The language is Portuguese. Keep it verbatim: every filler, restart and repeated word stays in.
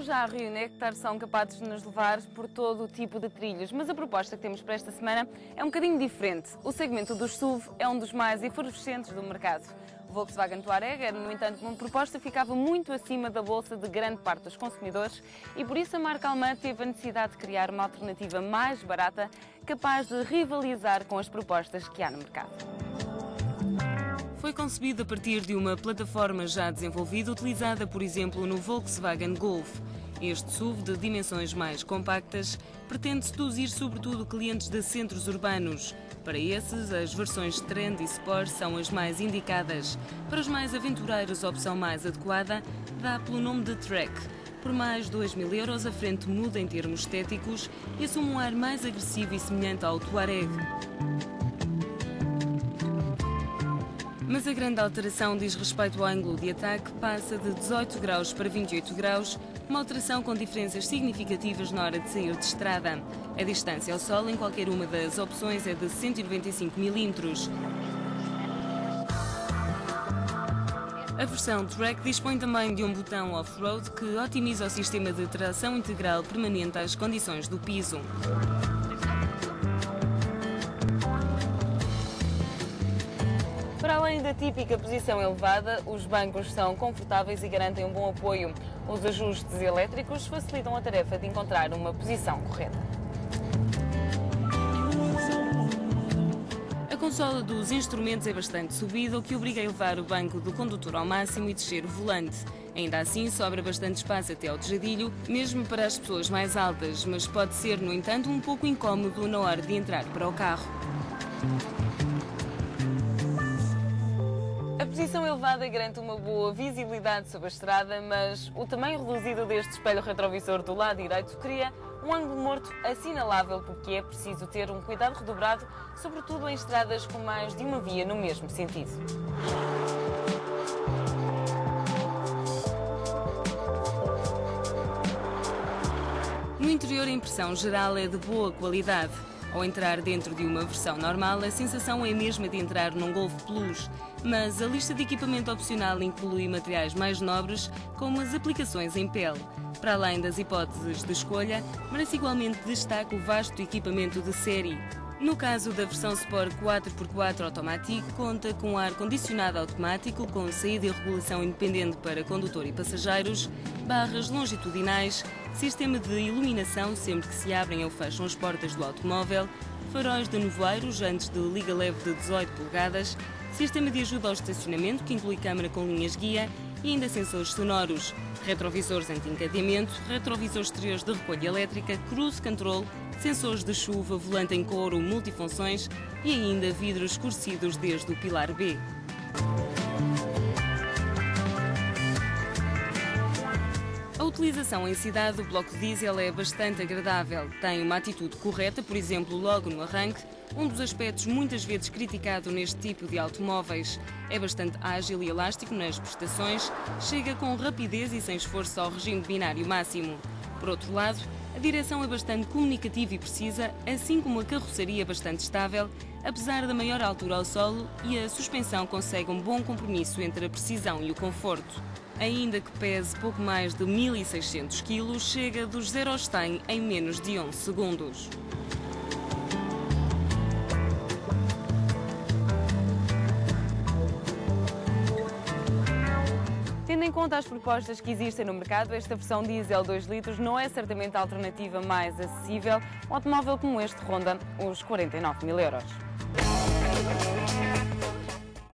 já a Rio Nectar são capazes de nos levar por todo o tipo de trilhos, mas a proposta que temos para esta semana é um bocadinho diferente. O segmento dos S U V é um dos mais efervescentes do mercado. O Volkswagen Touareg era, no entanto, uma proposta que ficava muito acima da bolsa de grande parte dos consumidores e por isso a marca alemã teve a necessidade de criar uma alternativa mais barata, capaz de rivalizar com as propostas que há no mercado. Foi concebido a partir de uma plataforma já desenvolvida, utilizada, por exemplo, no Volkswagen Golf. Este S U V, de dimensões mais compactas, pretende seduzir sobretudo clientes de centros urbanos. Para esses, as versões Trend e Sport são as mais indicadas. Para os mais aventureiros, a opção mais adequada dá pelo nome de Track. Por mais dois mil euros, a frente muda em termos estéticos e assume um ar mais agressivo e semelhante ao Touareg. Mas a grande alteração diz respeito ao ângulo de ataque, passa de dezoito graus para vinte e oito graus, uma alteração com diferenças significativas na hora de sair de estrada. A distância ao sol em qualquer uma das opções é de cento e noventa e cinco milímetros. A versão Track dispõe também de um botão off-road que otimiza o sistema de tração integral permanente às condições do piso. Para além da típica posição elevada, os bancos são confortáveis e garantem um bom apoio. Os ajustes elétricos facilitam a tarefa de encontrar uma posição correta. A consola dos instrumentos é bastante subida, o que obriga a elevar o banco do condutor ao máximo e descer o volante. Ainda assim, sobra bastante espaço até ao tejadilho, mesmo para as pessoas mais altas, mas pode ser, no entanto, um pouco incómodo na hora de entrar para o carro. A posição elevada garante uma boa visibilidade sobre a estrada, mas o tamanho reduzido deste espelho retrovisor do lado direito cria um ângulo morto assinalável, porque é preciso ter um cuidado redobrado, sobretudo em estradas com mais de uma via no mesmo sentido. No interior, a impressão geral é de boa qualidade. Ao entrar dentro de uma versão normal, a sensação é a mesma de entrar num Golf Plus, mas a lista de equipamento opcional inclui materiais mais nobres, como as aplicações em pele. Para além das hipóteses de escolha, merece igualmente destaque o vasto equipamento de série. No caso da versão Sport quatro por quatro Automatic, conta com ar-condicionado automático, com saída e regulação independente para condutor e passageiros, barras longitudinais, sistema de iluminação sempre que se abrem ou fecham as portas do automóvel, faróis de nevoeiro, jantes de liga leve de dezoito polegadas, sistema de ajuda ao estacionamento, que inclui câmara com linhas guia e ainda sensores sonoros, retrovisores anti-encadeamento, retrovisores exteriores de recolha elétrica, cruise control, sensores de chuva, volante em couro multifunções e ainda vidros escurecidos desde o pilar B. A utilização em cidade do bloco diesel é bastante agradável. Tem uma atitude correta, por exemplo, logo no arranque, um dos aspectos muitas vezes criticado neste tipo de automóveis. É bastante ágil e elástico nas prestações, chega com rapidez e sem esforço ao regime binário máximo. Por outro lado, a direção é bastante comunicativa e precisa, assim como a carroceria bastante estável, apesar da maior altura ao solo, e a suspensão consegue um bom compromisso entre a precisão e o conforto. Ainda que pese pouco mais de mil e seiscentos quilos, chega dos zero aos cem em menos de onze segundos. Tendo em conta as propostas que existem no mercado, esta versão diesel dois litros não é certamente a alternativa mais acessível. Um automóvel como este ronda os quarenta e nove mil euros.